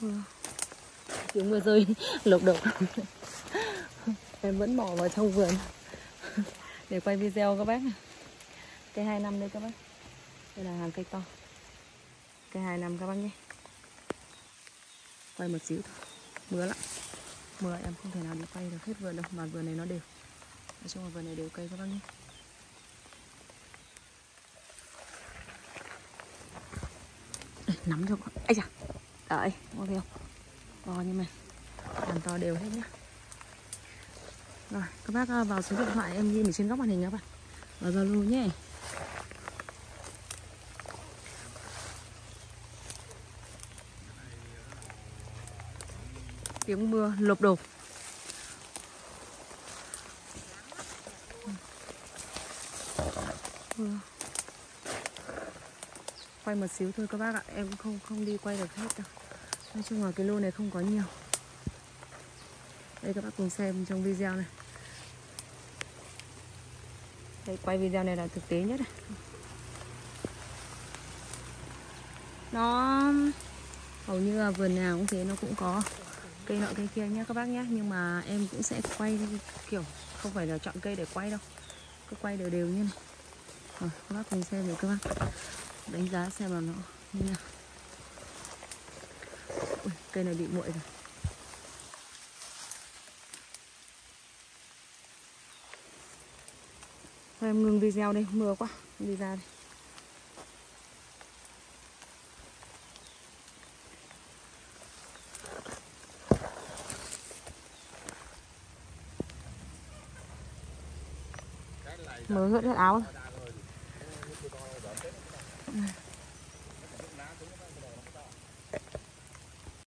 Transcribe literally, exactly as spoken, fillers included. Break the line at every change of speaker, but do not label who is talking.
Tiếng mưa rơi lộc độc. Em vẫn bỏ vào trong vườn để quay video các bác này. Cây hai năm đây các bác. Đây là hàng cây to. Cây hai năm các bác nhé. Quay một xíu thôi. Mưa lắm. Mưa em không thể nào đi quay được hết vườn đâu, mà vườn này nó đều. Nói chung là vườn này đều cây các bác nhé. Đây, nắm cho con. Ây da. Đấy, có thấy không? To như này. Làm to đều hết nhá. Rồi, các bác vào số điện thoại em ghi ở trên góc màn hình các bạn. Vào Zalo nhé. Tiếng mưa lộp đột. Mưa. Quay một xíu thôi các bác ạ, em không không đi quay được hết đâu. Nói chung là cái lô này không có nhiều. Đây các bác cùng xem trong video này. Đây, quay video này là thực tế nhất này. Nó hầu như là vườn nào cũng thế, nó cũng có cây nọ cây kia nhé các bác nhé. Nhưng mà em cũng sẽ quay kiểu không phải là chọn cây để quay đâu, cứ quay đều đều như này. Rồi các bác cùng xem để các bác đánh giá xem là nó như nào. Ui, cây này bị muội rồi. Thôi em ngừng video đây, mưa quá, đi ra đây. Mới hớt hết áo.